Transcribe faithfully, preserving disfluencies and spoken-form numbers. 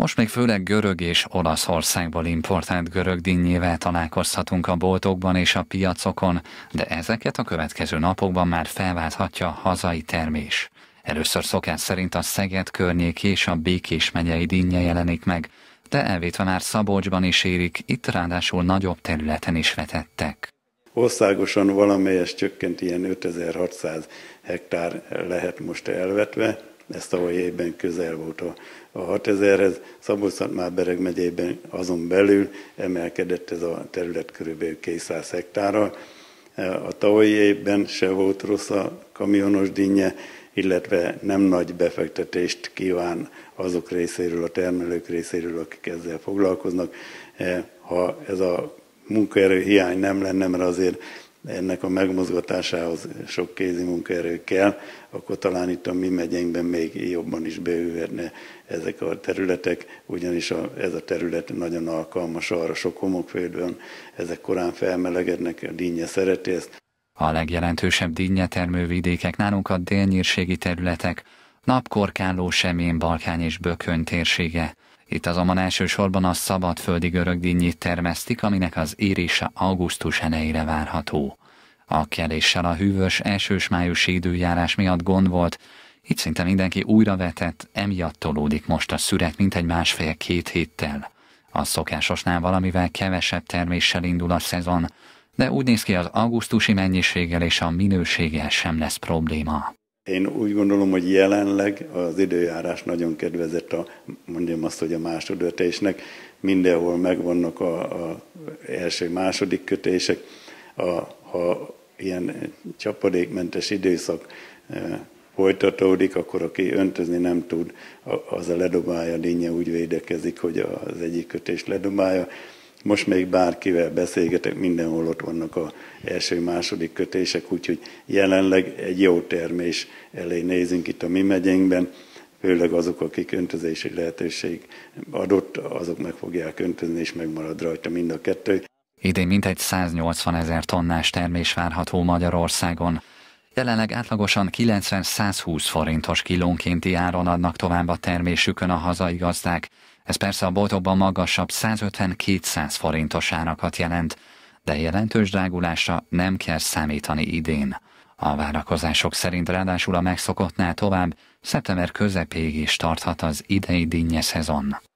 Most még főleg görög és Olaszországból importált görög dinnyével találkozhatunk a boltokban és a piacokon, de ezeket a következő napokban már felválthatja a hazai termés. Először szokás szerint a Szeged környéki és a Békés megyei dinnye jelenik meg, de elvétve már Szabolcsban is érik, itt ráadásul nagyobb területen is vetettek. Országosan valamelyes csökkent, ilyen ötezer-hatszáz hektár lehet most elvetve, ez tavalyi évben közel volt a, a hatezerhez, Szabolcs-Szatmár-Bereg megyében azon belül emelkedett ez a terület körülbelül kétszáz hektárral. A tavalyi évben se volt rossz a kamionos dinnye, illetve nem nagy befektetést kíván azok részéről, a termelők részéről, akik ezzel foglalkoznak. Ha ez a munkaerő hiány nem lenne, mert azért ennek a megmozgatásához sok kézi munkaerő kell, akkor talán itt a mi megyénkben még jobban is beülhetne ezek a területek, ugyanis a, ez a terület nagyon alkalmas arra, sok homokföldön, ezek korán felmelegednek, a dinnye szereti ezt. A legjelentősebb dinnyetermő vidékek nálunk a délnyírségi területek, Napkorkáló, Semjén, Balkány és Bökön térsége. Itt azonban elsősorban a szabadföldi görög dinnyit termesztik, aminek az érése augusztus elejére várható. A keléssel a hűvös elsős-májusi időjárás miatt gond volt, itt szinte mindenki újra vetett, emiatt tolódik most a szüret mintegy másfél-két héttel. A szokásosnál valamivel kevesebb terméssel indul a szezon, de úgy néz ki, az augusztusi mennyiséggel és a minőséggel sem lesz probléma. Én úgy gondolom, hogy jelenleg az időjárás nagyon kedvezett a, mondjam azt, hogy a másodötésnek. Mindenhol megvannak a, a első-második kötések. A, ha ilyen csapadékmentes időszak e, folytatódik, akkor aki öntözni nem tud, az a ledobálja, a dinnye úgy védekezik, hogy az egyik kötés ledobálja. Most még bárkivel beszélgetek, mindenhol ott vannak az első-második kötések, úgyhogy jelenleg egy jó termés elé nézünk itt a mi megyénkben, főleg azok, akik öntözési lehetőség adott, azok meg fogják öntözni, és megmarad rajta mind a kettő. Idén mintegy száznyolcvan ezer tonnás termés várható Magyarországon. Jelenleg átlagosan kilencven-százhúsz forintos kilónkénti áron adnak tovább a termésükön a hazai gazdák. Ez persze a boltokban magasabb százötven-kétszáz forintos árakat jelent, de jelentős drágulásra nem kell számítani idén. A várakozások szerint ráadásul a megszokottnál tovább szeptember közepéig is tarthat az idei dinnye szezon.